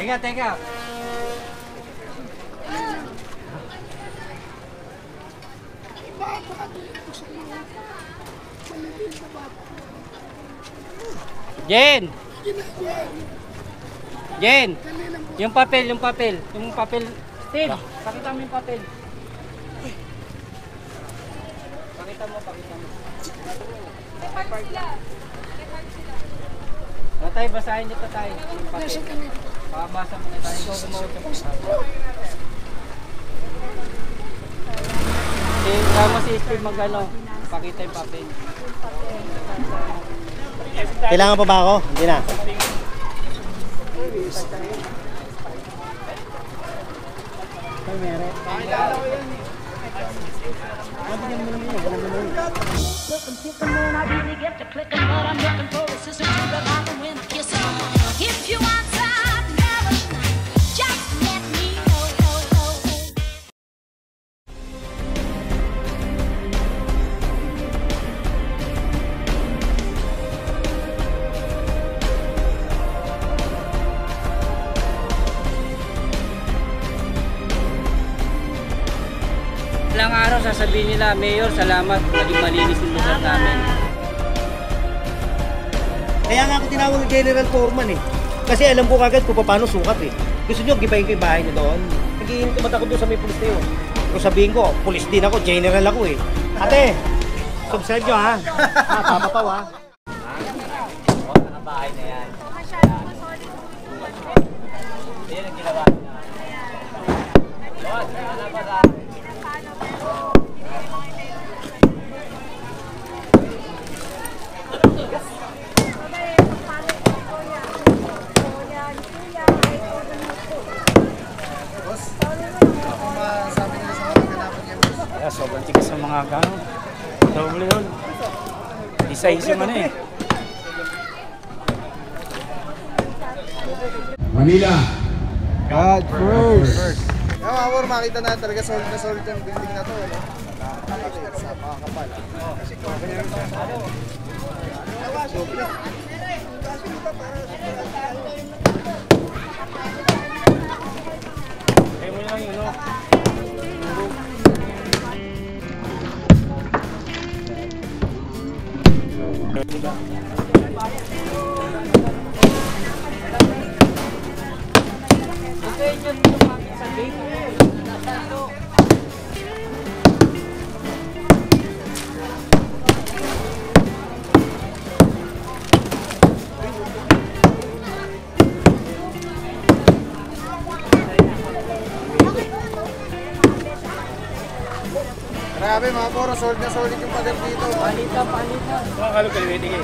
Teka, teka. Jen! Jen! Yung papel. Steve, pakita mo yung papel. Pakita mo. Repart sila. Tay, basahin nito tayo. Yung papel. Pakabasa mo na tayo. Ikaw gumawa sa papel. Kama si Steve mag-ano, pakita yung papel. Kailangan pa ba ako? Hindi na. Ay, meron. If you want some, never just let me know. Ilang araw sasabihin nila, Mayor, salamat, naging malinis yung lugar namin. Kaya nga ako tinawag ng General Foreman eh. Kasi alam ko kagad kung paano sukat eh. Gusto nyo, gibayin ko yung bahay niyo doon. Nag-iintumat ako doon sa may pulis na yun. Kung sabihin ko, pulis din ako, general ako eh. Ate, subscribe nyo ha. Papapaw ha. Nakabahay na yan. Yan ang ginawa na. Boss, salamat ha. Sobrang tigas ng mga gano'n. Double yun. Isa-isa man eh. Manila. God first. Mawar, makita na talaga solid na solid yung building na to. Sa makakapal. Kaya mo lang yun, no? Grabe mga poro, solid na solid yung pader dito. Palitan. Mga kalog kaliwete eh.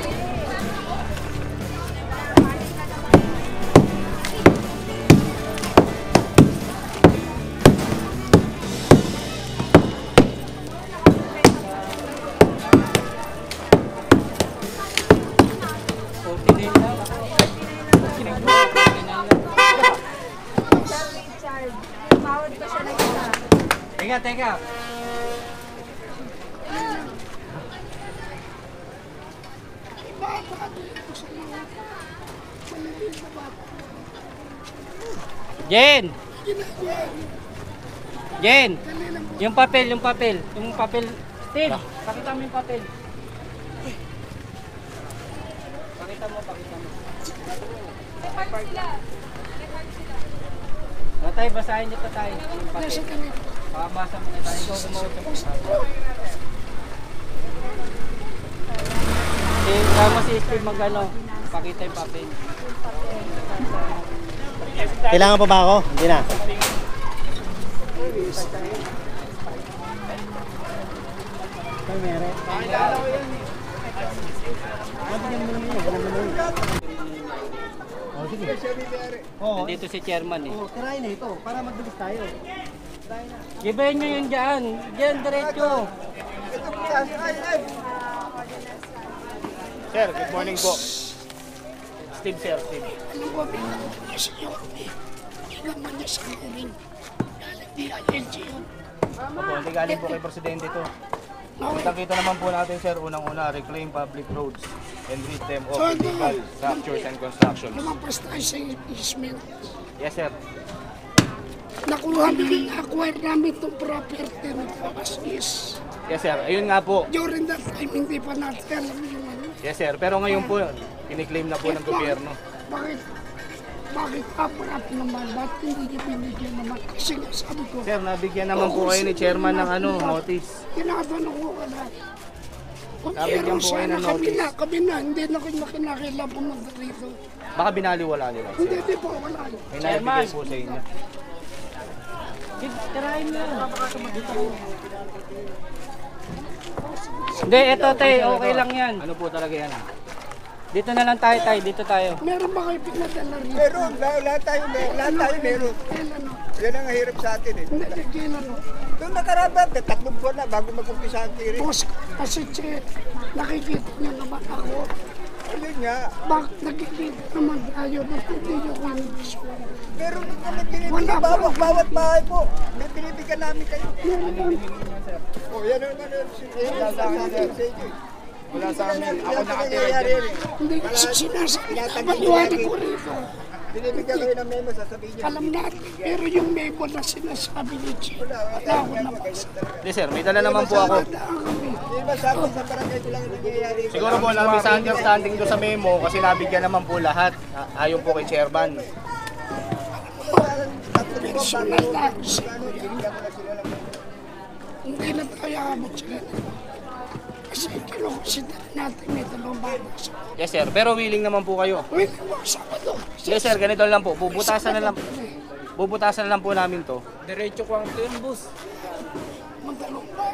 Teka. Jen! Yung papel. Steve, pakita mo yung papel. Pakita mo. Repart sila. Tay, basahin nito tayo. Yung papel. Pakabasa mo na tayo. Ikaw gumawa sa papel. Kama si Steve mag-ano, pakita yung papel. Kailangan pa ba ako? Hindi na. Ay, meron. Nandito si chairman eh. Tirahin na ito para magbilis tayo. Gibayin nyo yun dyan. Diyan, diretso. Sir, good morning po. Steve, sir. Steve. Alam ko, pinanong niya sa iyo. Hindi naman niya sa amin. Hindi LG yun. Opo, hindi galing po kay Presidente ito. Kita naman po natin, sir, unang-una, reclaim public roads. and rid them of So, ito, illegal structures and constructions. lumampas tayo sa easement. Yes, sir. Acquire namin itong property nito as is. Yes, sir. Ayun nga po. During that time, hindi pa natin alam yung ano. Yes, sir. Pero ngayon po, kiniklaim na po ng gobyerno. Bakit aparap naman? Ba't hindi niya binigyan naman? Kasi nga sabi ko, Sir, nabigyan naman po kayo ni chairman ng notice. tinatanong ko ka na. Kung Nabigyan meron po kayo sana ng notice. kami na, hindi na kayo nakinakailan pumunta rito. Baka binaliwala nila, Hindi, sir. di po, wala. May nabigay po sa inyo. Hindi, eto tay, okay lang yan. Ano po talaga yan? Dito na lang tayo tay, dito tayo. Meron ba kayo pinadala rito? Meron, lahat tayo meron. Kailan ano? Yan ang hirap sa atin eh. Hindi, kailan ano? Doon nakarabat, 3 buwan na bago mag-umpisa ang tirin. Boss, kasi nakikita niyo naman ako. Ayun nga, Bakit nakikita naman tayo na hindi niyo ko yung gusto? meron din kami binibigyan bawat bahay po. May binibigyan namin kayo. Oh, yan ang Wala sa amin. Ako nakatira dyan. Hindi kasi sinasabi na maliwanag ko rito. Binibigyan kayo ng memo, sasabihin niyo. Alam natin, pero yung memo na sinasabi ni Chief, wala ako nabasa. Hindi, sir. May dala naman po ako. Wala kami. Hindi ba sabi sa barangay ko lang yung nangyayari? Siguro po lang misunderstanding doon sa memo kasi nabigyan naman po lahat. Ayon po kay chairman. Personal na siguro yan. Hindi na tayo abot sila. Kasi kinukonsider natin may dalawang bata sa Yes, sir. Pero willing naman po kayo. Uy, Sabado. Yes, sir. Ganito lang po. Bubutasan na lang po namin to. Diretso ko ang yun, boss. Magdalong ba?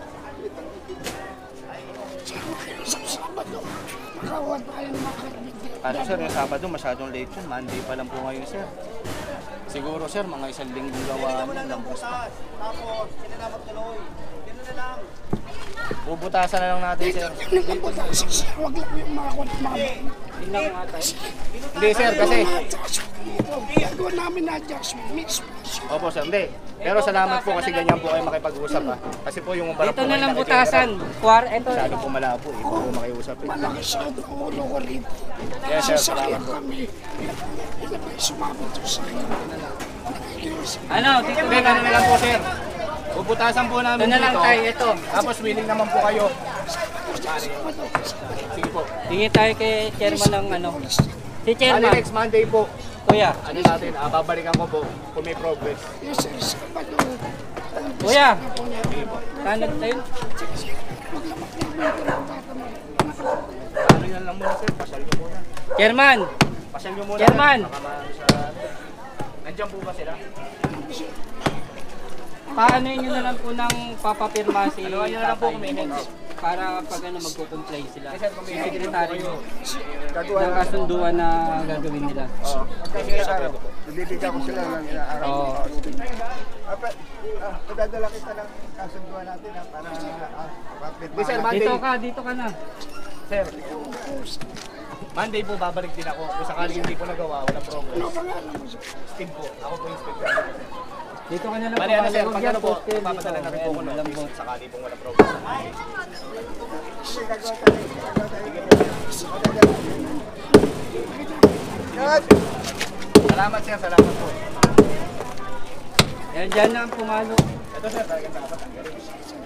Sama kayo sa Sabado. Makawa tayo makaribig. Kaso sir, yung Sabado masyadong late yun. Monday pa lang po ngayon, sir. Siguro, sir, mga 1 linggong gawa nyo lang po. Tapos, sila na magtuloy. Ganun na lang. Bubutasan na lang natin, sir. Yung nagpapatasin siya, wag lang yung mga kwanmama. Hindi, sir, kasi... Gagawa namin na adjustment, mix plus. Opo, sir. Hindi. Pero salamat po kasi ganyan po kayo makipag-usap, ha. Kasi po yung umpara Dito po na kayo lang nakikita. butasan. Eto. Masyado po malabo, eh. Hindi po makiusap, eh. Malaki siya ang ulo ko rito. Yes, sir. Sasakyan Salamat po. kami. Ito ba yung sumabot ko sa akin? Nakikiusap. Ano, dito Hindi, ganun na lang po, sir. Bubutasan po namin na lang dito. tayo, ito. Tapos willing naman po kayo. Sige po. Tingin tayo kay chairman ng ano. Si Bali, chairman, next Monday po. kuya. Ano natin, babalikan ko po kung may progress. Yes, sir, Sabado. Kuya, tanag tayo. Ano yan lang muna, sir? Pasyal nyo muna. Chairman, Pasyal nyo muna. Chairman. Baka maano sa... Nandiyan po ba sila? paano nyo na lang po ng papapirma si Ano nyo na lang po tatay kung may next? para pag ano magko-comply sila. Yes, sir, kung may Yung secretary kayo, nyo ng kasunduan na gagawin nila. Oo. Kasi araw. Bibigyan ko sila ng araw. Oo. Padadala kita ng kasunduan natin para Hindi, sir, Monday. Dito ka na. Sir, Monday po babalik din ako. Kung sakaling hindi ko nagawa, walang progress. Steve po. Ako po yung Steve. Dito ka na lang. Bali, ano sir, Huwag pag yan, ano po, poster dito. papadala na rin po ko Ayan, malambot. sakali pong walang progress. Salamat sir, salamat po. Yan, dyan na ang pumalo. Ito sir, talagang dapat ang galing.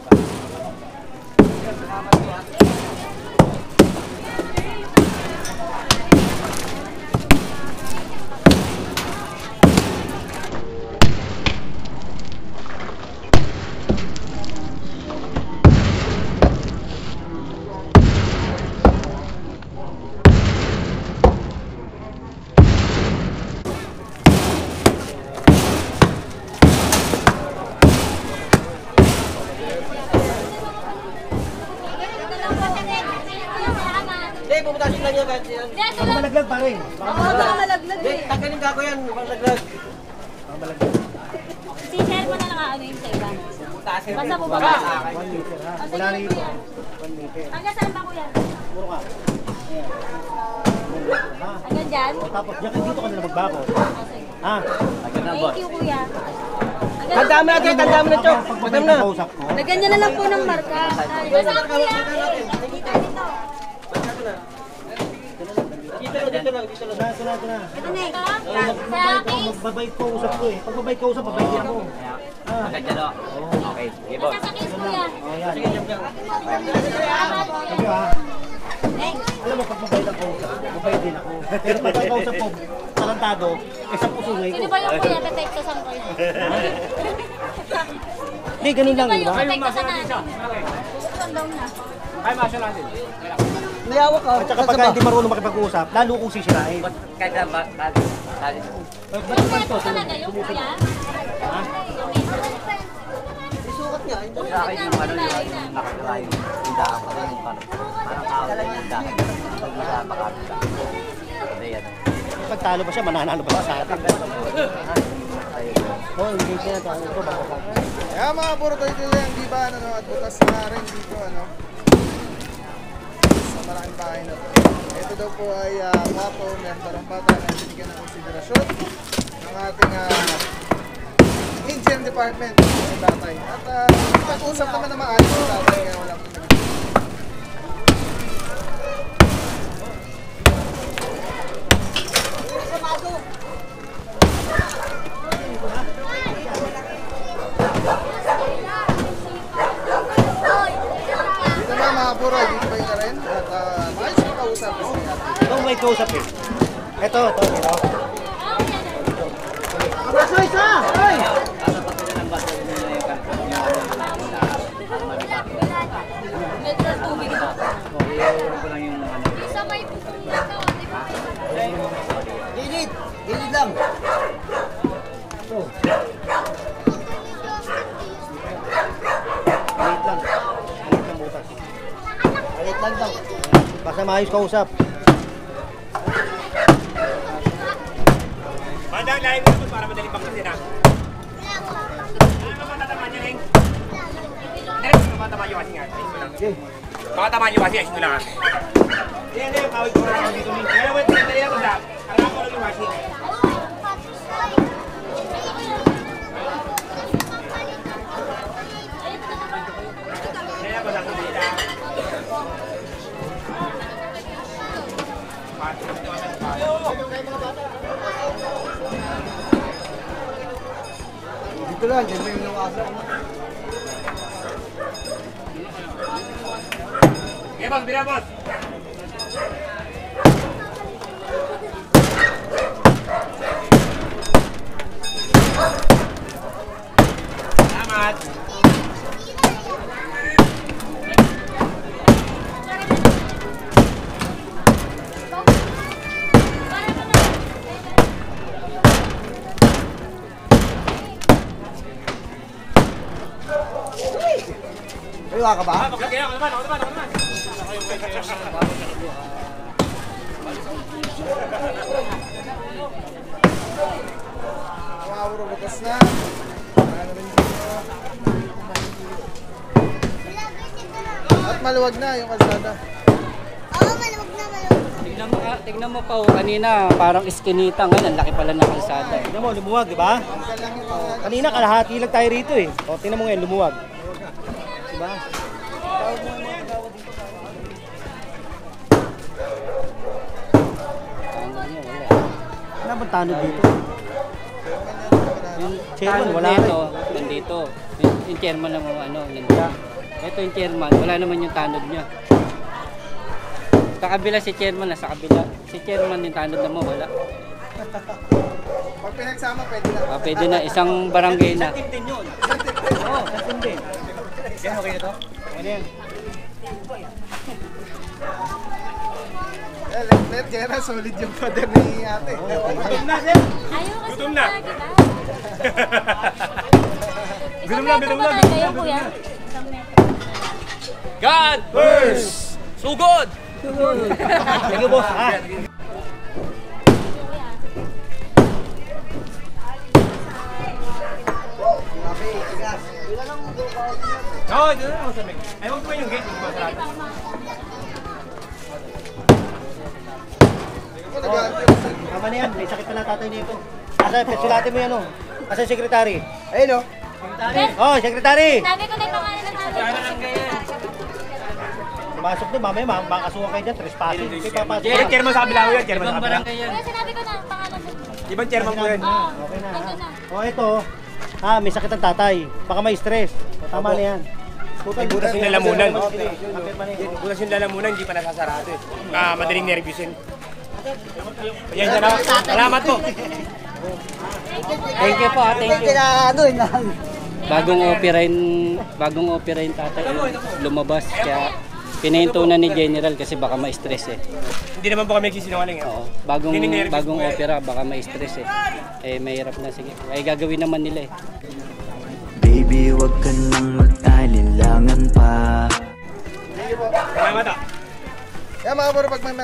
Hindi, pumutasin lang yun kahit yan. Baka malaglag pa rin. Baka malaglag Hindi, eh. tanggalin ka ko yan. Baka malaglag. Si Sher mo na lang ano yung sa iba. Basta po ba? 1 meter ha. Wala na ito. 1 meter. Hanggang saan ba kuya? Puro ka. Ayan. Hanggang dyan? Tapos dyan, dito ka na magbako. Ha? Thank you kuya. Tandaan mo natin, tandaan mo na ito. Tandaan na. Lagyan niya na lang po ng marka. Basta kuya. Dito. Dito lang. Ito na. Magbabait ko usap ko eh. Pag mabait ko usap, mabait din ako. Agad dyan o. Okay, sige boss. Sasakis ko yan. Oh, yan. Sige ha. Alam mo, pag mabait ako, mabait din ako. Pero pag ang kausap ko, talantado, sa pusungay ko. Sino ba yung kuya? Detect ko saan ko yan. Hindi, ganun lang, Sino ba di yung ba? detect ko saan natin? Sundown na. Ay, masya natin. Mayawak ka. At saka pagka hindi marunong makipag-usap, lalo kong sisirain. Kahit na Ba't Ano naman to? talaga yung kuya? Isukat niya. sa akin yung ano yung nakakala yung tindahan ko rin yung parang kaawal yung tindahan. Pag makakapit ka. Hindi yan. Pagtalo pa siya, mananalo pa siya sa atin. Oo, hindi siya tayo ito. Kaya mga puro tayo lang, di ba, ano, at butas na rin dito, ano, sa malaking bahay na to. Ito daw po ay wapo, member ng bata na binigyan ng konsiderasyon ng ating Indian Department ng tatay. At pag-usap naman na maayos ng tatay, kaya wala po naman. Dito na mga puro, dito ba yun rin? At maayos na kausap sa ate. Ito may kausap eh. Ito. Abraso isa! Ay! Medyo tubig ito. Iyon ko lang yung ano. Isa may bukong na to, di ba? Gilid lang. Alit lang butas. Alit lang daw. Basta maayos kausap. Bandang lahat mo ito para madaling bangkitin ha. Ano ba tatamaan niya, Neng? Neng, ano ba tatamaan niyo kasi nga? Baka tamaan niyo kasi, ayos mo lang ha. Hindi, kawit ko lang dito. Kaya wait, dali lang ko sa. Alam ko lang yung washing. Kaya ko lang dito. Dito lang, dyan mo yung luwasa. Okay, boss, bila boss. Salamat. Mayawak ka ba? Kaya ako naman. Mga puro butas na. Ano rin dito. At maluwag na yung kalsada. Tignan mo pa, kanina parang iskinita ngayon, ang laki pala ng kalsada. Tignan mo, lumuwag, di ba? Kanina kalahati lang tayo rito eh. O, tingnan mo ngayon, lumuwag. Diba? Wala bang tanod dito? Yung Chairman, tanod wala nito, nandito. Yung chairman ng ano, nandito. Ito yung chairman, wala naman yung tanod niya. Sa kabila si chairman, nasa kabila. Si chairman yung tanod naman, wala. Pag pinagsama, pwede na. Pwede na, isang barangay na. Team din yun. Oo, team din. Yan, okay na to? Ano yan? Let Jera, solid yung father ni ate. Gutom na, sir. Ayaw kasi Gutom na. lagi ba? Gutom na, gutom na. Kayo, kuya? Isang metro. God first! Sugod! Sige boss, ha? Oo, ito na ako sabi. Ay, huwag mo yung gate. Huwag mo sarado. Tama na yan, may sakit pa na tatay nito. Asa, sulatin mo yan o. Asa yung sekretary? Ayun o. Oh, sekretary! Sabi ko na yung pangalan ng tatay. Pasok din, mamaya makakasuhan kayo dyan, trespassing. Kayo papasok. Yan, chairman sa kabila ko yan, chairman Ibang sa kabila. barangay yan. Kaya sinabi ko na, pangalan mo. Ibang chairman po yan. Okay na, ha? Nandun na. O, ito. May sakit ang tatay. Baka may stress. O, tama na yan. May butas yung lalamunan. Kapirma na yun. Bukas yung lalamunan, hindi pa nasasarado eh. Madaling nervous yun. Yan na. Salamat po. Thank you po, thank you. Bagong opera yung tatay lumabas kaya pinahinto na ni General kasi baka ma-stress eh. Hindi naman po kami nagsisinungaling eh. Oo, bagong opera baka ma-stress eh. Eh mahirap na sige. Ay gagawin naman nila eh. Baby, wag ka nang mag-alilangan pa. Salamat ah. Kaya mga bro, pag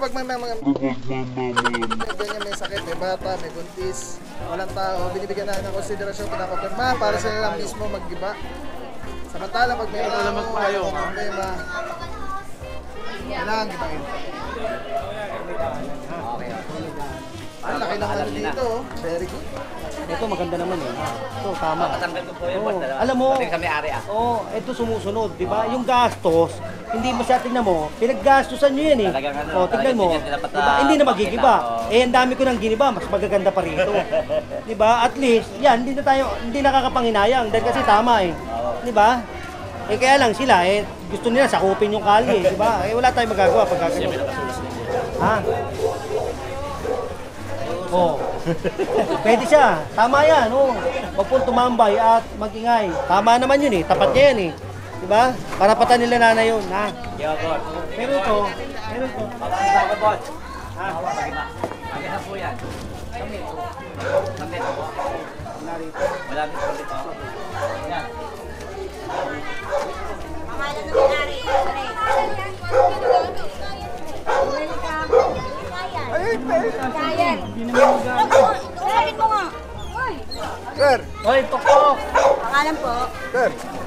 ganyan may sakit, may bata, may buntis, walang tao, binibigyan na ng konsiderasyon, pinapapirma para sila lang mismo mag-iba. Samantala, pag may problema, kailangan gibain. Ang laki ng ano dito, oh. Very good. Ito maganda naman eh. Ito tama. Alam mo, ito sumusunod, di ba? Yung gastos, hindi mo siya tingnan mo, pinaggastusan nyo yan eh. Tingnan mo, diba? Hindi na magigiba. Ang dami ko nang giniba, mas magaganda pa rito. Di ba? At least, yan, hindi nakakapanginayang dahil kasi tama eh. Di ba? Kaya lang sila, gusto nila sakupin yung kalye, di ba? Wala tayong magagawa pag gagawin. Ha? Oh. Pwede siya. Tama yan, oh. Huwag pong tumambay at mag-ingay. Tama naman yun eh. Tapat niya yan eh. Diba? Karapatan nila nanay yun, ha? Pero ito. Ha? Pangalan ng may-ari. Kayan. Sabihin mo nga. Hoy. Sir, Hoy, pokpok! Pangalan po. sir.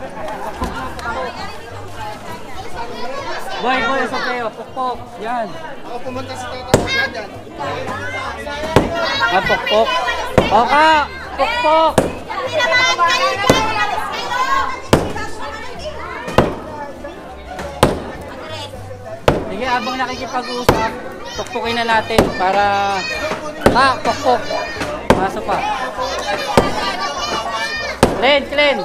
Boy, sa kayo, pokpok! Yan! Ako pumunta sa tatawag dyan. Pokpok! Oka! Pokpok! Pinabahan kayo dyan. Labas kayo. Sige, abang nakikipag-usap, pokpokin na natin para... pokpok! Maso pa. Clean! Ayan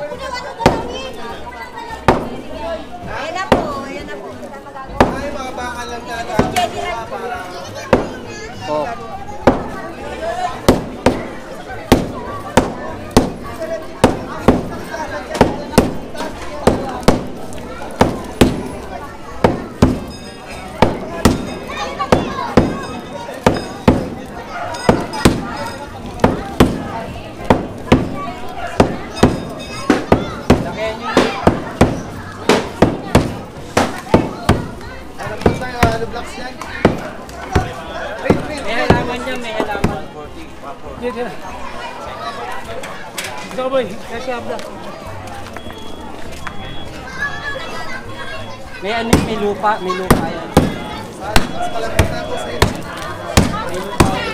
na po. Ayan na po. Ay, mga bakal lang dada. Pok. Alam ba tayo, hollow blocks yan? May halaman dyan, may halaman. Gusto ko boy, kasi abla. May lupa yan. Mas malapit na ako sa inyo. May lupa yan.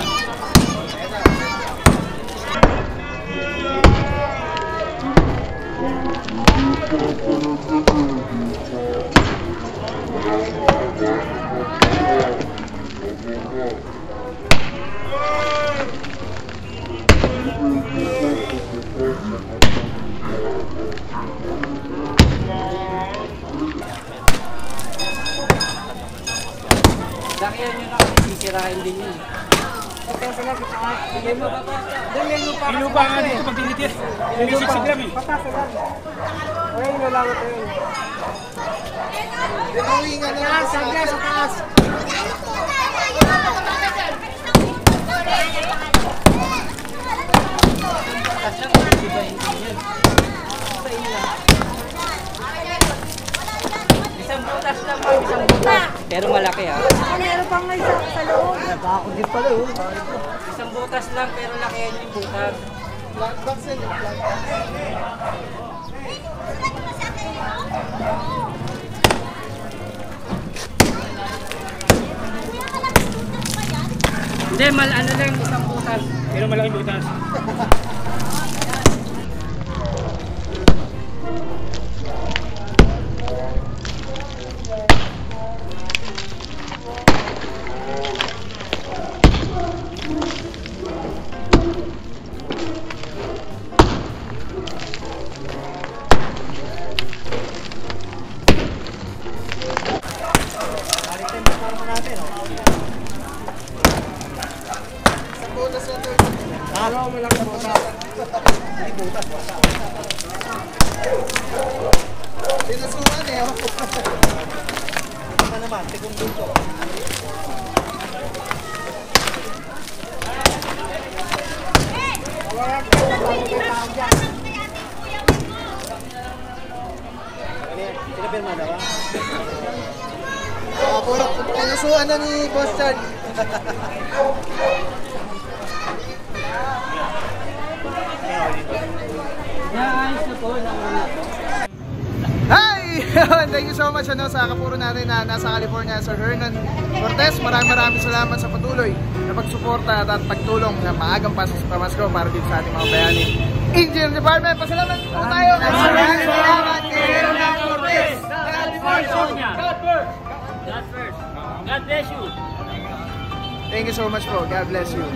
Laki yan yun ako, sisirain din yun. May lupa nga dito pag tinitis. May 60 gram eh. Inuwingan na lang sa taas. Isang butas lang ma'am, isang butas. Pero malaki ha. Meron pang may sa loob. Ako din pala yun. Isang butas lang pero laki yan yung butas. Plant box yan, plant box. Hindi, ano lang, isang butas. Pero malaking butas. Pinasuhan eh. Ano naman, tigong dito. Pinapirma na ba? Puro pinasuhan na ni Boss Chard. Naayos na po, nauna po. Hi! Thank you so much sa kapuro natin na nasa California, Sir Hernan Cortez. Maraming salamat sa patuloy na pagsuporta at pagtulong na maagang pasok sa Pamasko para dito sa ating mga bayani. Engineering Department, pasalamat po tayo! Maraming salamat kay Hernan Cortez! California! God first! God bless you! Thank you so much po. God bless you.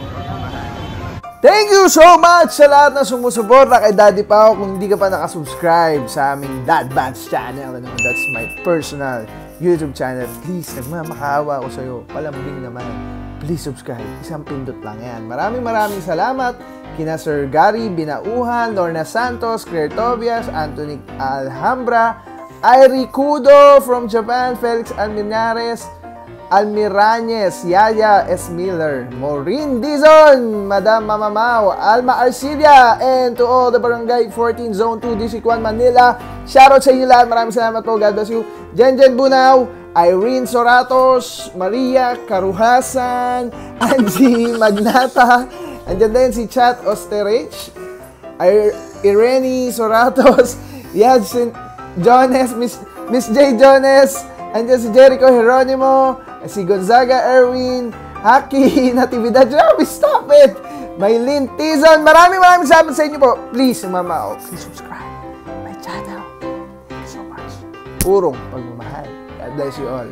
Thank you so much sa lahat na sumusuporta kay Daddy Pao. Kung hindi ka pa nakasubscribe sa aming Dad Bands channel, that's my personal YouTube channel. Please, nagmamakaawa ko sa'yo. Palambing naman. Please subscribe. Isang pindot lang yan. Maraming salamat kina Sir Gary Binauhan, Lorna Santos, Claire Tobias, Anthony Alhambra, Irie Kudo from Japan, Felix Alminares, Almirañez, Yaya S. Miller, Maureen Dizon, Madam Mamamao, Alma Arcilia, and to all the Barangay 14 Zone 2, District 1, Manila. Shoutout sa inyo lahat. Maraming salamat po. God bless you. Jenjen Bunaw, Irene Soratos, Maria Karuhasan, Angie Magnata, andyan din si Chat Osterich, Irene Soratos, Yadsin Jones, Miss J. Jones, andyan si Jericho Geronimo, si Gonzaga Erwin, Haki Natividad. Grabe, stop it! Maylin Tizon. Maraming salamat sa inyo po. Please, mama, please subscribe my channel. Thank you so much. Purong pagmamahal. God bless you all.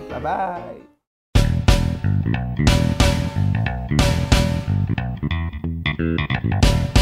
Bye-bye.